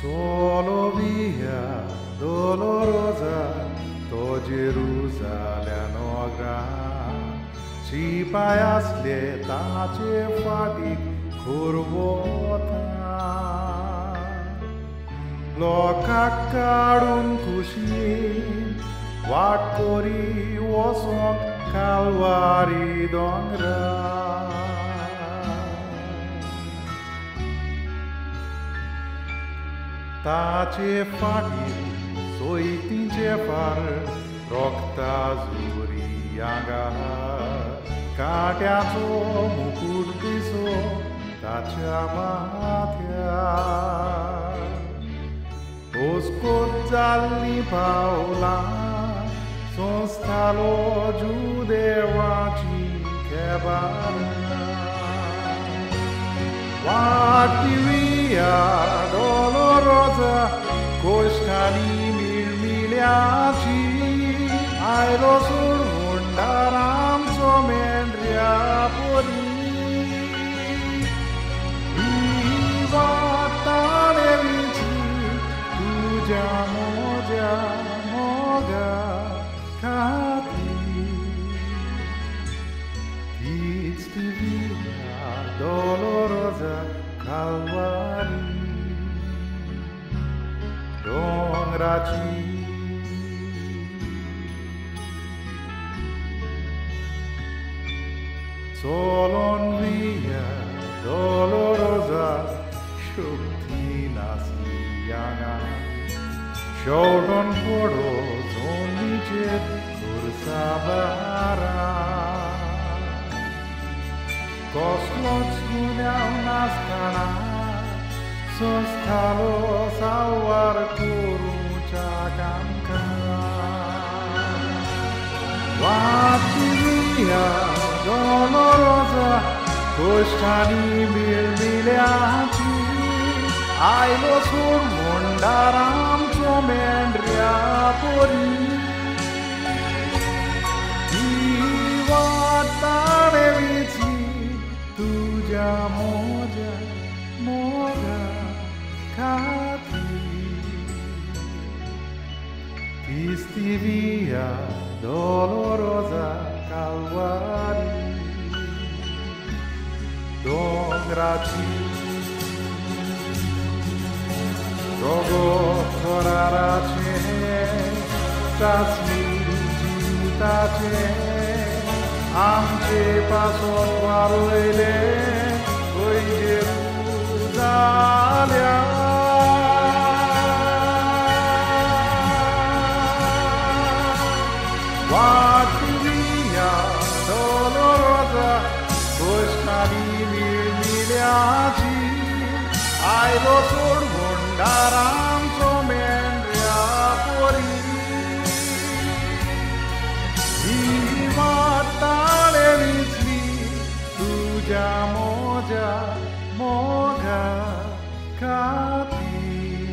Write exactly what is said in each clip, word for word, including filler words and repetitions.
Solo via dolorosa, to Jerusalem ogra, ci paiasle tace fatic curvota, loca carun cushin, what cori was on Calvary dongra. Tace fatic, soitince far, rocta zurianga, cateazo mucurtiso, tacea matea. Os cozzalli paola, son stalo giudevaci che barna. Guardi via, dolorosa, Konkani mirmiliaci, ai lo surmundaram somendria pori. Ivatane vici, tuja moja moga kati. It's the via dolorosa Calvary. Don raci Solon via dolorosa Shukti nasiyanga Sholdon poro zonice kursabara Kosloc guneau naskana Sostalo sawar kuruca kanka Wati via dolorosa Konkani mirmiliaci Ai lo surmundaram somendria pori Ivatane vici tuja moja moga kati Isti via dolorosa Calvary Don graci Rogo corarace Tasmi tace Amce pasor varoile Oi Jerusalem Vati via dolorosa Konkani mirmiliaci Ai lo surmundaram somendria pori Ivatane vici tuja moja moga kati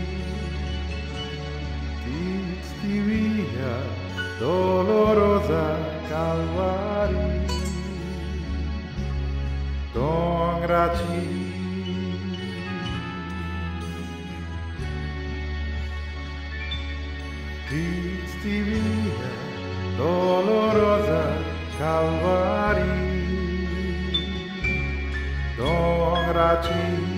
It's the via dolorosa Calvary Don graci It's the via dolorosa Calvary Don graci